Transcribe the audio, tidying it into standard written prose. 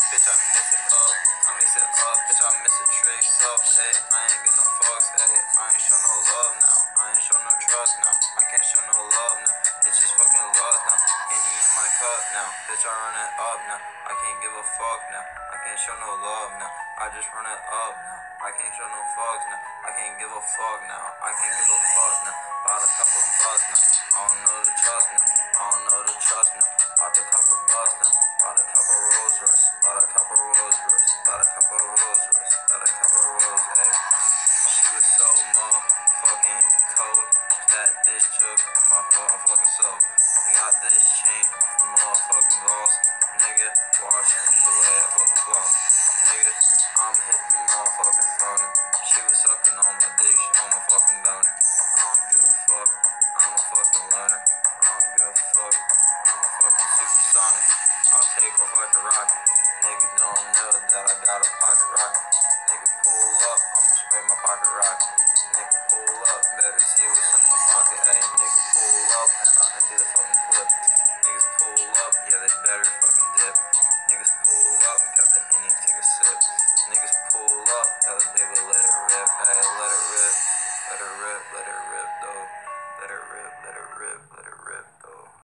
Bitch, I mix it up. I mix it up. Bitch, I mix it tricks up. Hey, I ain't get no fucks. Hey, I ain't show no love now. I ain't show no trust now. I can't show no love now. It's just fucking love now. Henny in my cup now. Bitch, I run it up now. I can't give a fuck now. I can't show no love now. I just run it up now. I can't show no fucks now. I can't give a fuck now. I can't give a fuck now. Bought a couple bucks now. I don't know the trust now. I don't know the trust now. Bought a couple bucks now. Bought a couple Rolls Royce. Bought a couple Rolls Royce. Bought a couple Rolls Royce. Bought a couple Rolls. Hey, she was so motherfucking cold. That bitch took my motherfucking soul. I got this chain from motherfucking lost. Nigga, watch the way I fucking floss. Nigga, I'm hitting motherfucking phone.